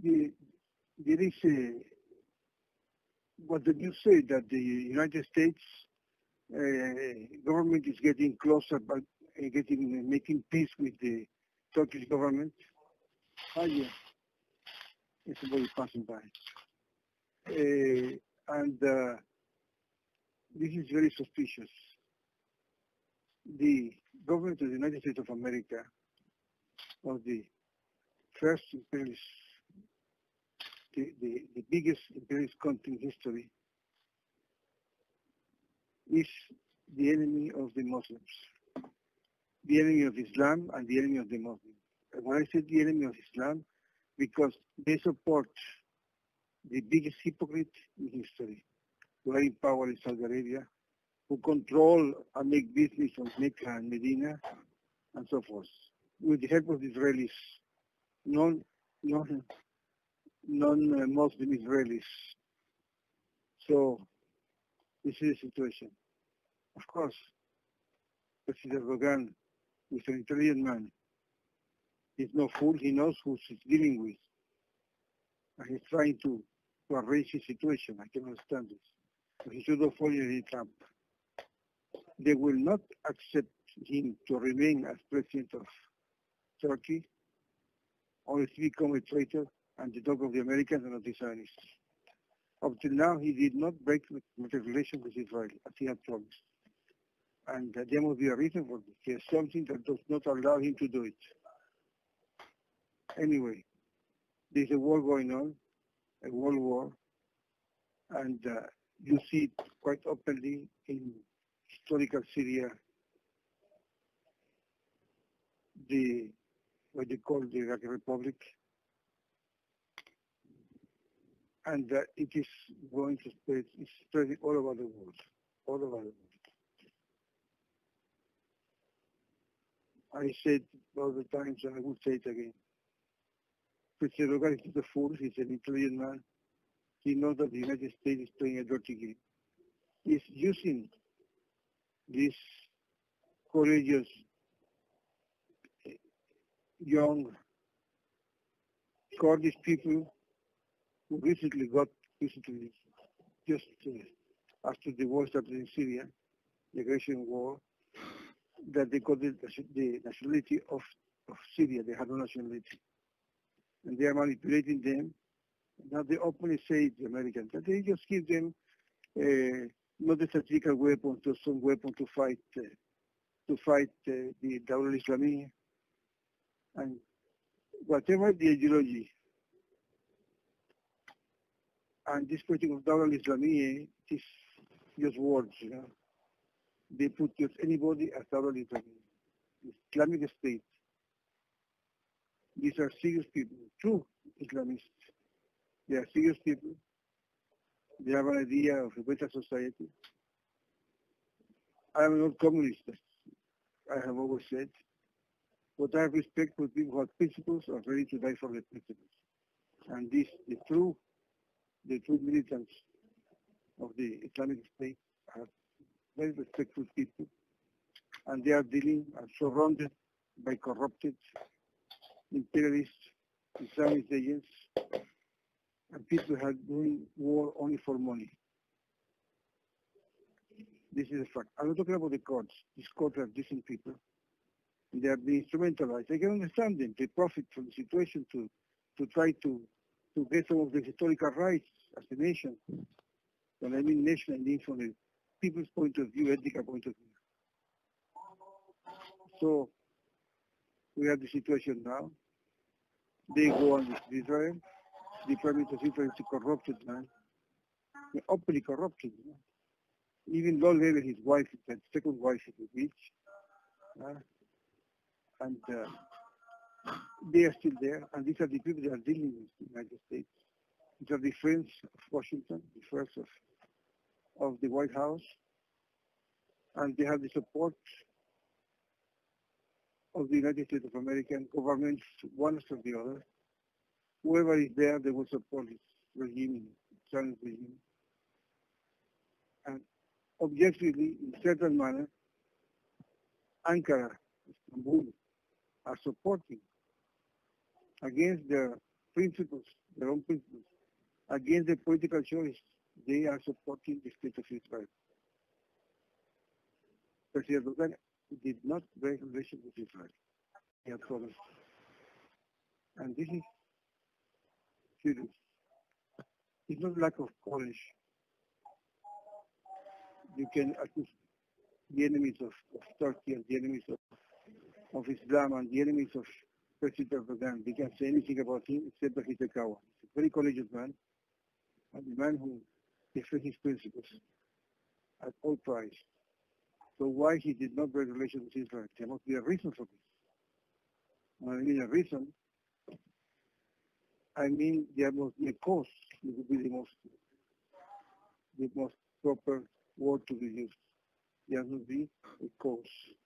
there is what did you say that the United States government is getting closer, but making peace with the Turkish government? Oh yeah, it's somebody passing by, and this is very suspicious. The government of the United States of America, of the first imperialist, the biggest imperialist country in history, is the enemy of the Muslims, the enemy of Islam and the enemy of the Muslims. And when I said the enemy of Islam, because they support the biggest hypocrite in history, who are in power in Saudi Arabia, who control and make business on Mecca and Medina, and so forth, with the help of the Israelis, non-Muslim Israelis. So this is the situation. Of course, President Erdogan is an intelligent man. He's no fool. He knows who he's dealing with. And he's trying to arrange his situation. I can understand this. But he should not fall in any trap. They will not accept him to remain as president of Turkey, only to become a traitor and the dog of the Americans and of the Zionists. Up till now, he did not break the relations with Israel, as he had promised. And there must be a reason for this. There's something that does not allow him to do it. Anyway, there's a war going on, a world war, and you see it quite openly in historical Syria, what they call the Iraqi Republic, and it is going to spread, it's spreading all over the world, all over the world. I said all the times, and I will say it again. President Erdogan is a fool. He's an intelligent man. He knows that the United States is playing a dirty game. He's using these courageous, young Kurdish people who recently just after the war started in Syria, the aggression war, that they got the nationality of Syria. They had no nationality. And they are manipulating them. Now they openly say to the Americans that they just give them not a strategic weapon, to some weapon to fight the Dawla Islami, and whatever the ideology. And this question of Dawla Islami is just words, you know. They put just anybody as Dawla Islami, Islamic State. These are serious people, true Islamists. They are serious people. They have an idea of a better society. I am not communist, I have always said. But I have respect for people who have principles are ready to die for their principles. And the true militants of the Islamic State are very respectful people. And they are surrounded by corrupted imperialist Islamist agents and people who are doing war only for money. This is a fact. I'm not talking about the Kurds. These Kurds are decent people. They are being instrumentalized. I can understand them. They profit from the situation to try to get some of the historical rights as a nation. When I mean nation, I mean from the people's point of view, ethical point of view. So we have the situation now. They go on with Israel. The Prime Minister of Israel is a corrupted man. They're openly corrupted. You know? Even Lord Levy, his wife, his second wife is a witch. And they are still there. And these are the people that are dealing with the United States. These are the friends of Washington, the friends of the White House. And they have the support of the United States of America and governments, one after the other. Whoever is there, they will support this regime, Zionist regime. And objectively, in a certain manner, Ankara, Istanbul, are supporting against their principles, their own principles, against the political choice, they are supporting the state of Israel. President Erdogan did not break relations with Israel. He had promised. And this is serious. It's not lack of courage. You can accuse the enemies of Turkey and the enemies of Islam and the enemies of President Erdogan. They can't say anything about him except that he's a coward. He's a very courageous man, and a man who defends his principles at all price. So why he did not break relations with Israel? There must be a reason for this. When I mean a reason, I mean there must be a cause. It would be the most proper word to be used. There must be a cause.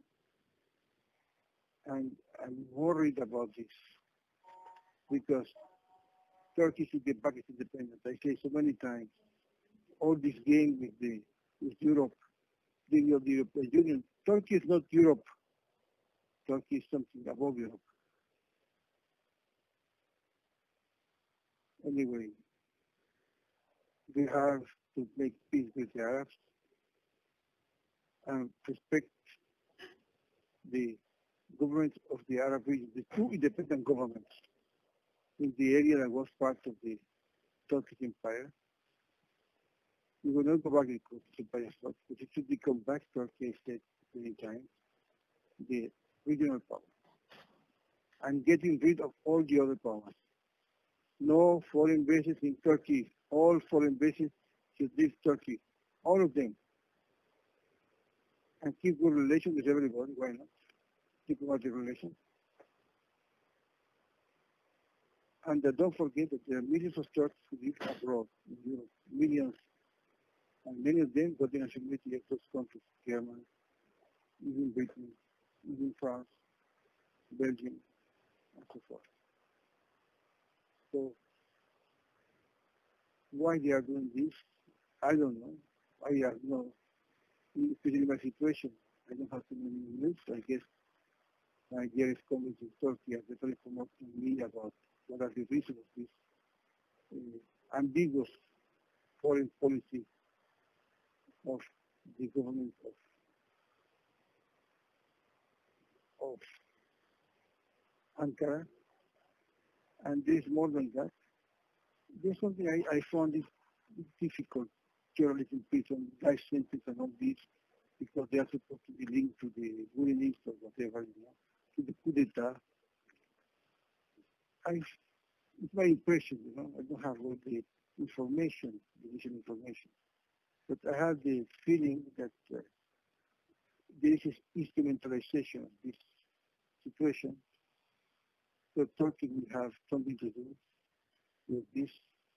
And I'm worried about this because Turkey should get back its independence. I say so many times, all this game with Europe, the European Union. Turkey is not Europe. Turkey is something above Europe. Anyway, we have to make peace with the Arabs and respect the government of the Arab region, the two independent governments in the area that was part of the Turkish Empire. We will not go back to the Turkish Empire, but it should become back Turkey state at any time, the regional power, and getting rid of all the other powers. No foreign bases in Turkey. All foreign bases should leave Turkey, all of them, and keep good relations with everybody. Why not? Diplomatic relations. And don't forget that there are millions of Turks who live abroad in Europe, millions, and many of them got the nationality of those countries, Germany, even Britain, even France, Belgium, and so forth. So why they are doing this, I don't know. I have no, especially in my situation, I don't have too many news. I guess Nigeria is coming to Turkey and they're promoting me about what are the reasons of this ambiguous foreign policy of the government of Ankara. And there's more than that. There's something I found it difficult, journalism, peace, and life sentence and all this, because they are supposed to be linked to the Gulenist or whatever, to the coup d'etat. It's my impression, I don't have all the information, the initial information, but I have the feeling that there is instrumentalization of this situation, so Turkey will have something to do with this,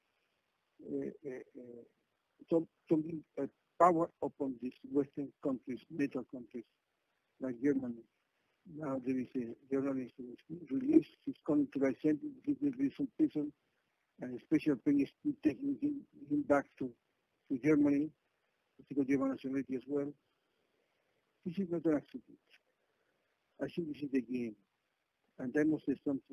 something power upon these Western countries, NATO countries, like Germany. Now there is a journalist who was released. He's coming to life sentence. He's released from prison, and a special thing is taking him back to Germany, to go German nationality as well. This is not an accident. I think this is the game, and I must say something.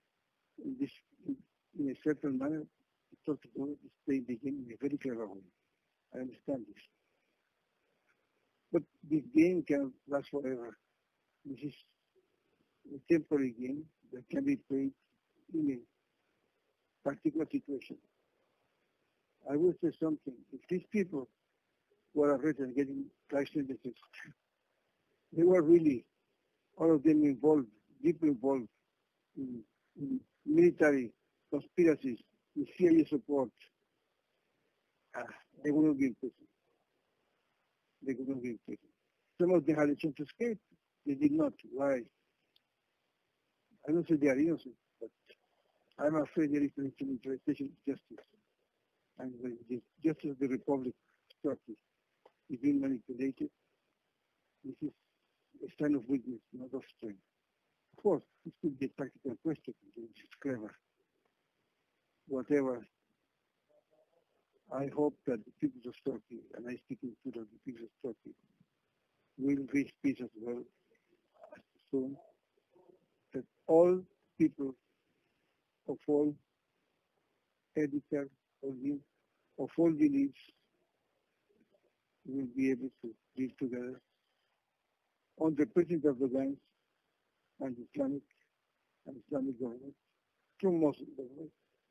In a certain manner, Turkey is playing the game in a very clever way. I understand this. But this game can last forever. This is a temporary game that can be played in a particular situation. I will say something. If these people who are arrested and getting life sentences, they were really, all of them involved, deeply involved in military conspiracies, with CIA support, they would not be in prison. They could not be in prison. Some of them had a chance to escape. They did not. Why? I don't say they are innocent, but I'm afraid there is an instrumentalization of justice. And the justice of the Republic of Turkey is being manipulated. This is a sign of weakness, not of strength. Of course, this could be a tactical question, which is clever. Whatever, I hope that the people of Turkey, and I speak to the people of Turkey, will reach peace as well as soon, that all people of all editor of all beliefs will be able to live together on the President of the banks and Islamic government, through Muslim government,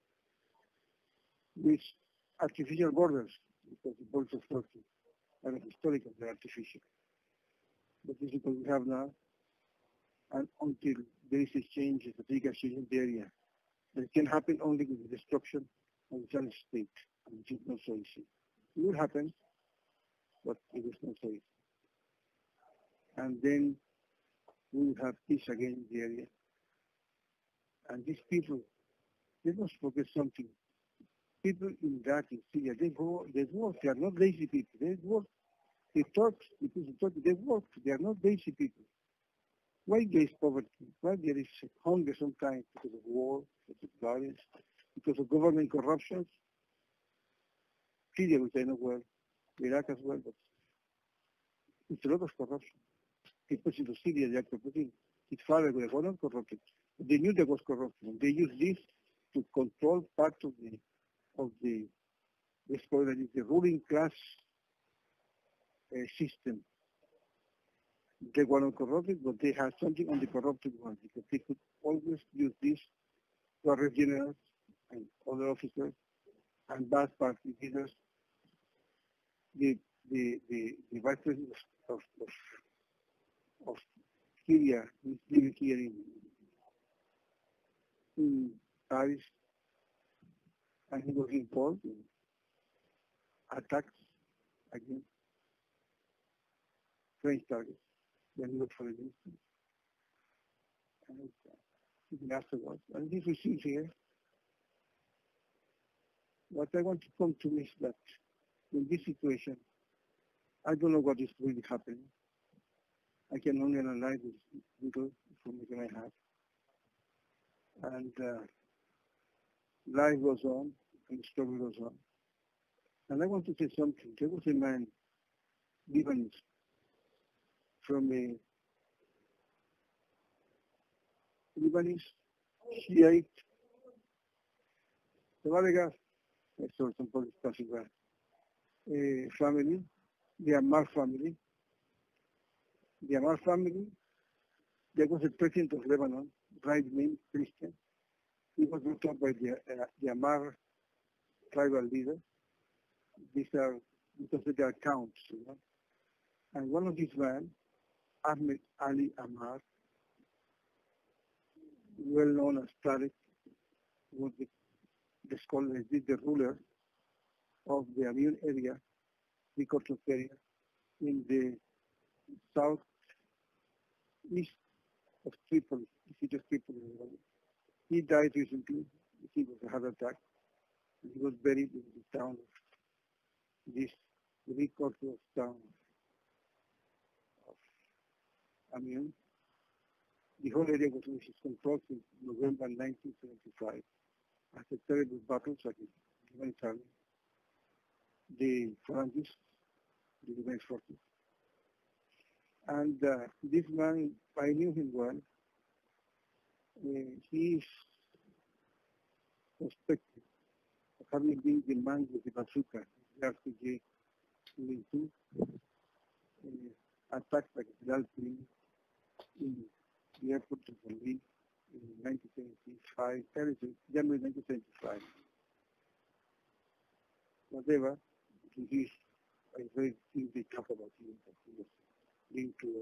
with artificial borders, because the borders of Turkey are historical, they're artificial. But this is what we have now, and until there is a change, a big change in the area, that can happen only with the destruction of the Islamic State, and it is not so easy. It will happen, but it is not so easy. And then we will have peace again in the area. And these people, they must forget something. People in Iraq, in Syria, they work. They are not lazy people. They work. They talk. They work. They are not lazy people. Why there is poverty? Why there is hunger sometimes? Because of war, because of violence, because of government corruption. Syria, which I know well, Iraq as well, but it's a lot of corruption. The president of Syria, the actor Putin, his father was not corrupted. They knew there was corruption. They used this to control part of the let's call it the ruling class system. They were not corrupted, but they had something on the corrupted ones, because they could always use this to arrest generals and other officers and bad party leaders. The vice president of Syria is living here in Paris, and he was involved in attacks against French targets when he was for the minister. And even afterwards, and this we see here. What I want to come to is that in this situation, I don't know what is really happening. I can only analyze this little information I have. And life goes on, and the struggle goes on. And I want to say something. There was a man, Lebanese, from a Lebanese Shiite, I saw some politics passing by, family, the Ammar family. The Ammar family, there was a president of Lebanon, right-wing Christian. He was brought up by the Ammar tribal leader. These are, because they are counts, you know. And one of these men, Ahmed Ali Ammar, well known as Tariq, was the scholar, the ruler of the Amin area, the Kortos area, in the southeast of Tripoli, the city of Tripoli. He died recently. He was a heart attack. He was buried in the town of this very Kortos town of Amin. The whole area was under his control since November 1975. After terrible battles against the Lebanese army, the Phalangists, the Lebanese forces. And this man, I knew him well. He is suspected of having been the man with the bazooka, the RPG two attacks like Tillerson in the airport of Berlin in 1975, January 1975. Whatever, he is, I very few they talk about him, but he was linked to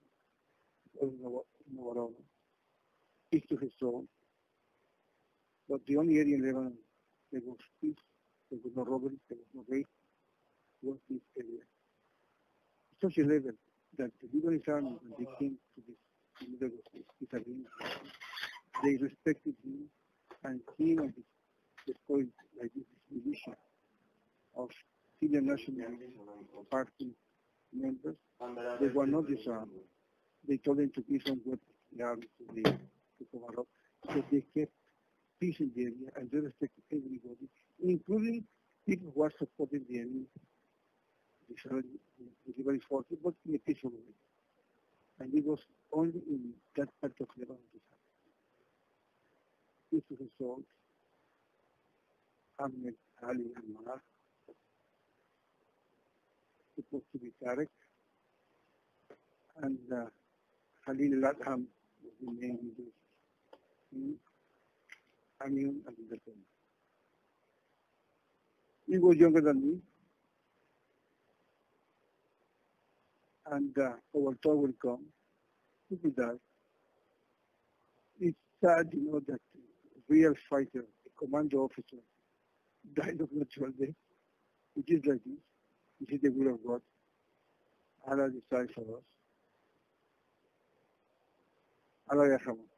it. Peace to his soul. But the only area in Lebanon there was peace, there was no robbery, there was no rape, was this area. Such a level that the Lebanese army, when they came to this middle of this agreement, they respected him, and him and his, let's call it like this militia of Syrian National Party members, they were not disarmed. They told them to give some weapons to the army to cover up, because they kept peace in the area and they respected everybody, including people who are supporting the enemy, the Lebanese forces, but in a peaceful way. And it was only in that part of Lebanon this happened. Peace was resolved. Ahmed Ali Amar, supposed to be Tarek, and Khalil Al-Adham was the name Amin Abdul. He was younger than me, and our tour will come. People die. It's sad, that a real fighter, a commando officer, died of natural death. It is like this. This is the will of God. Allah decides for us. Allah Yarhamu.